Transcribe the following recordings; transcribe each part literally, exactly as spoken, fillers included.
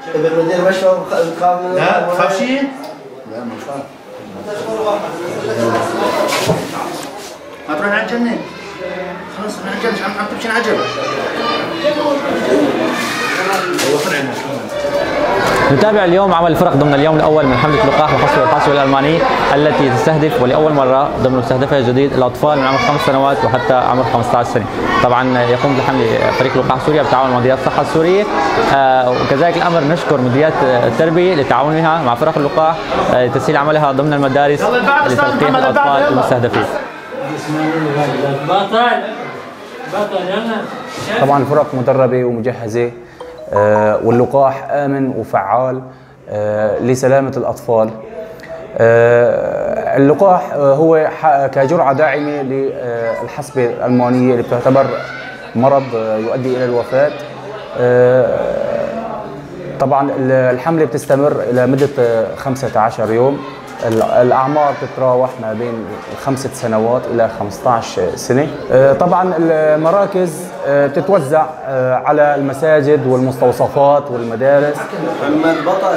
بالمدير مشفى بتخاف؟ لا بتخاف شيء؟ لا ما بخاف. هتروح على الجنة. خلاص احنا على الجنة عم تمشي على الجبل. هو طلعنا. نتابع اليوم عمل الفرق ضمن اليوم الاول من حمله لقاح محصول الحصوي الالماني التي تستهدف ولاول مره ضمن مستهدفها الجديد الاطفال من عمر خمس سنوات وحتى عمر خمسة عشر سنه. طبعا يقوم بحمله فريق لقاح سوريا بالتعاون مع مديريات الصحه السوريه، آه وكذلك الامر نشكر مديريات التربيه لتعاونها مع فرق اللقاح آه لتسهيل عملها ضمن المدارس لتلقيح الاطفال المستهدفين. طبعا الفرق مدربه ومجهزه، آه واللقاح آمن وفعال آه لسلامة الأطفال. آه اللقاح آه هو كجرعة داعمة للحصبة الألمانية اللي بتعتبر مرض آه يؤدي إلى الوفاة. آه طبعا الحملة بتستمر إلى مدة آه خمسة عشر يوم. الأعمار تتراوح ما بين خمسة سنوات إلى خمسة عشر سنة. طبعا المراكز بتتوزع على المساجد والمستوصفات والمدارس. محمد بطل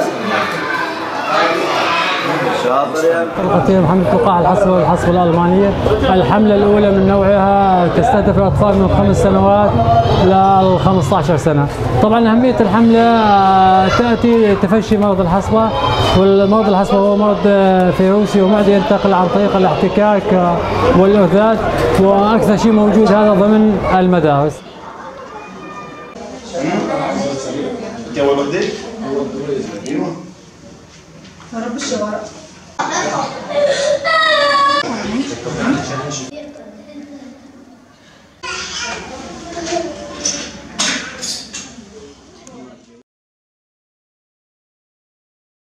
شاطر يا حملة لقاح الحصبة والحصبة الألمانية. الحملة الأولى من نوعها تستهدف الأطفال من خمس سنوات إلى خمسة عشر سنة. طبعا أهمية الحملة تأتي تفشي مرض الحصبة، والمرض الحصبة هو مرض فيروسي ومعدي ينتقل عن طريق الاحتكاك والإرذاذ، وأكثر شيء موجود هذا ضمن المدارس. انت اول وحده؟ ايوه رب الشوارع.